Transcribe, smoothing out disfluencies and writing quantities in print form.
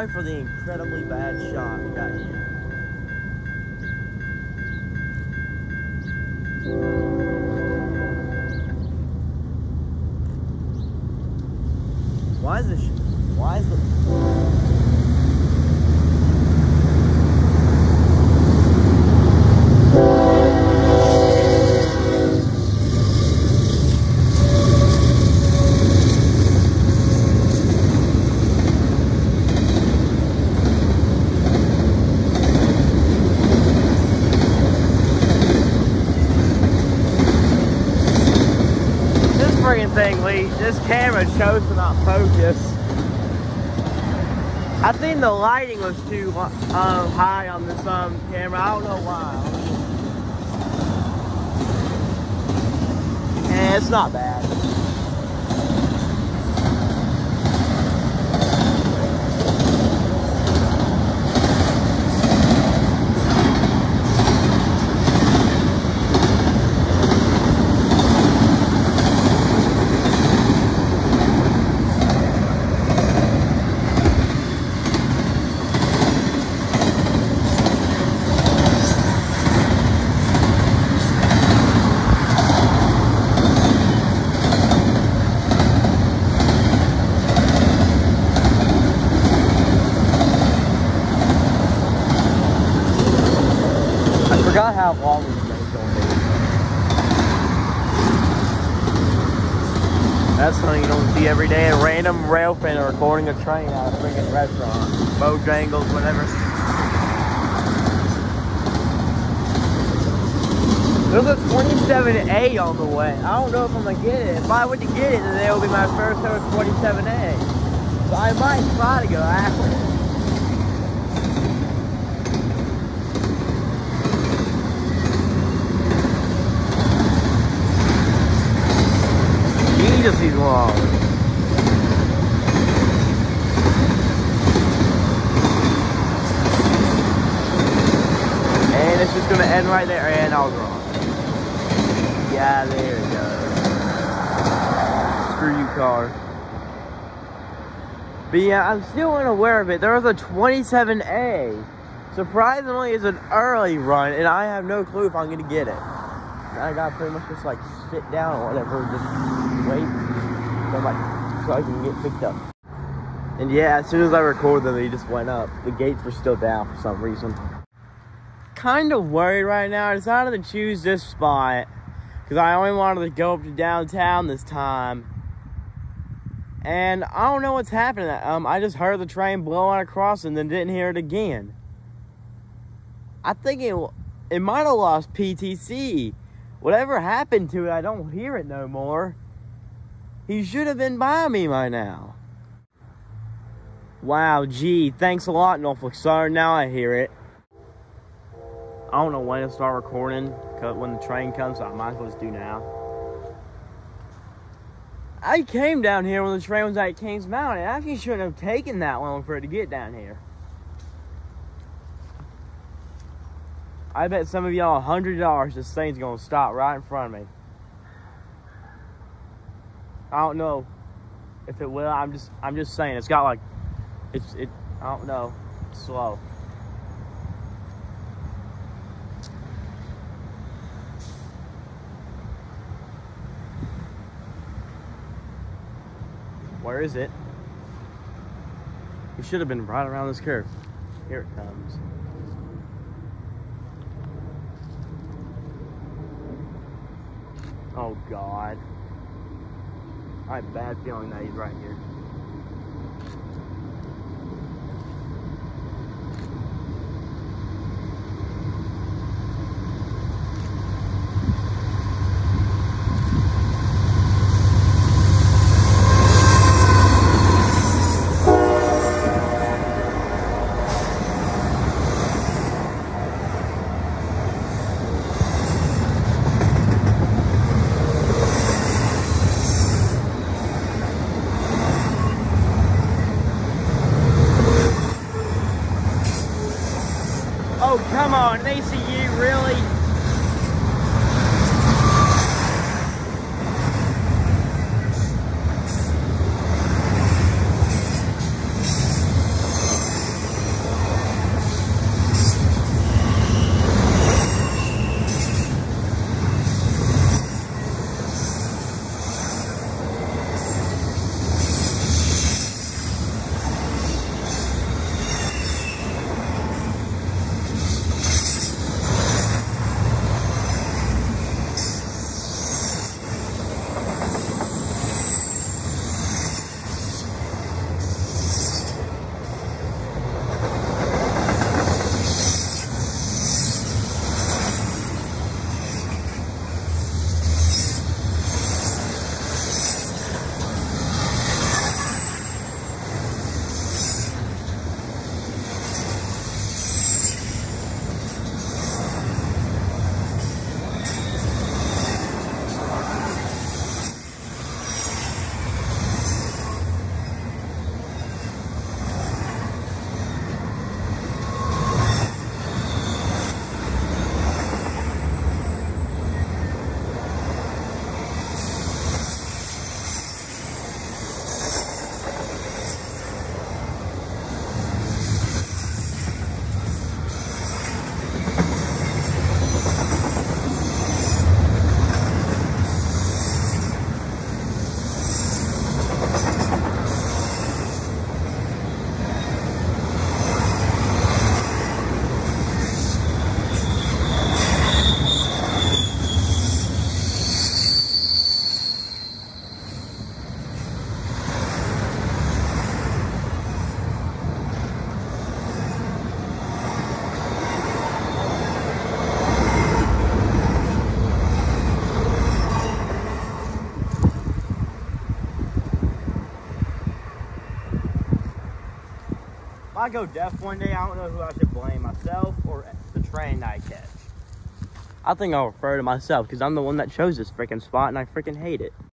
Sorry for the incredibly bad shot we got here. Why is this? Why is the? This camera chose to not focus. I think the lighting was too high on this camera. I don't know why. And it's not bad. I forgot how long this thing's going to be. That's something you don't see every day. A random rail fan recording a train out of a freaking restaurant. Bojangles, whatever. There's a 27A on the way. I don't know if I'm going to get it. If I were to get it, then it will be my first ever 27A. So I might try to go after it. Jesus, he's long. And it's just gonna end right there, and I was wrong. Yeah, there it goes. Screw you, car. But yeah, I'm still unaware of it. There was a 27A. Surprisingly, it's an early run, and I have no clue if I'm gonna get it. I gotta pretty much just like sit down or whatever, just wait so I can get picked up. And yeah, as soon as I recorded them, they just went up. The gates were still down for some reason. Kind of worried right now. I decided to choose this spot because I only wanted to go up to downtown this time. And I don't know what's happening. I just heard the train blowing across and then didn't hear it again. I think it might have lost PTC. Whatever happened to it, I don't hear it no more. He should have been by me by now. Wow, gee, thanks a lot, Norfolk Southern. Now I hear it. I don't know when to start recording, because when the train comes, so I might as well just do now. I came down here when the train was at Kings Mountain. It actually shouldn't have taken that long for it to get down here. I bet some of y'all $100 this thing's gonna stop right in front of me. I don't know if it will. I'm just saying it's got like I don't know. It's slow. Where is it? It should have been right around this curve. Here it comes. Oh God. I have a bad feeling that he's right here. Oh, come on, ACU, really? I go deaf one day, I don't know who I should blame, myself or the train that I catch. I think I'll refer to myself because I'm the one that chose this freaking spot and I freaking hate it.